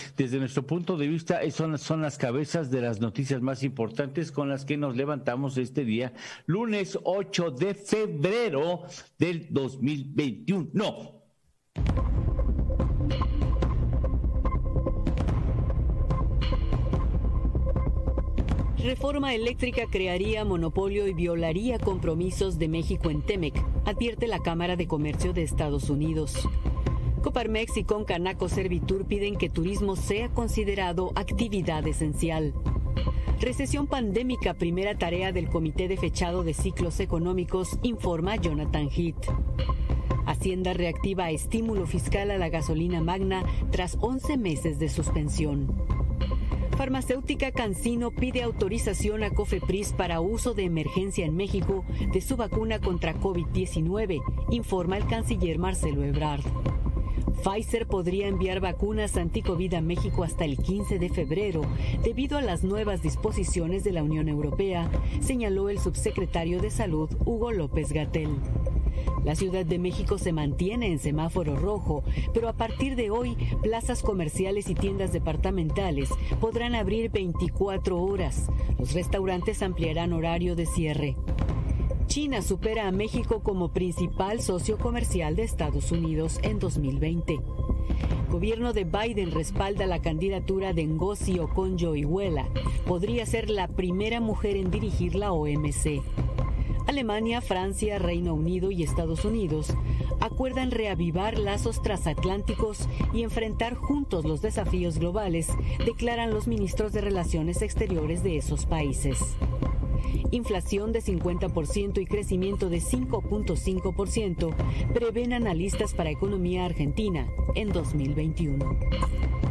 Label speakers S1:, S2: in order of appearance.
S1: desde nuestro punto de vista son las cabezas de las noticias más importantes con las que nos levantamos este día, lunes 8 de febrero del 2021.
S2: Reforma eléctrica crearía monopolio y violaría compromisos de México en TEMEC, advierte la Cámara de Comercio de Estados Unidos. Coparmex y Concanaco Servitur piden que turismo sea considerado actividad esencial. Recesión pandémica, primera tarea del Comité de Fechado de Ciclos Económicos, informa Jonathan Heath. Hacienda reactiva estímulo fiscal a la gasolina magna tras 11 meses de suspensión. Farmacéutica CanSino pide autorización a COFEPRIS para uso de emergencia en México de su vacuna contra COVID-19, informa el canciller Marcelo Ebrard. Pfizer podría enviar vacunas anti-COVID a México hasta el 15 de febrero debido a las nuevas disposiciones de la Unión Europea, señaló el subsecretario de Salud, Hugo López-Gatell. La Ciudad de México se mantiene en semáforo rojo, pero a partir de hoy, plazas comerciales y tiendas departamentales podrán abrir 24 horas. Los restaurantes ampliarán horario de cierre. China supera a México como principal socio comercial de Estados Unidos en 2020. Gobierno de Biden respalda la candidatura de Ngozi Okonjo-Iweala. Podría ser la primera mujer en dirigir la OMC. Alemania, Francia, Reino Unido y Estados Unidos acuerdan reavivar lazos transatlánticos y enfrentar juntos los desafíos globales, declaran los ministros de Relaciones Exteriores de esos países. Inflación de 50% y crecimiento de 5.5% prevén analistas para economía argentina en 2021.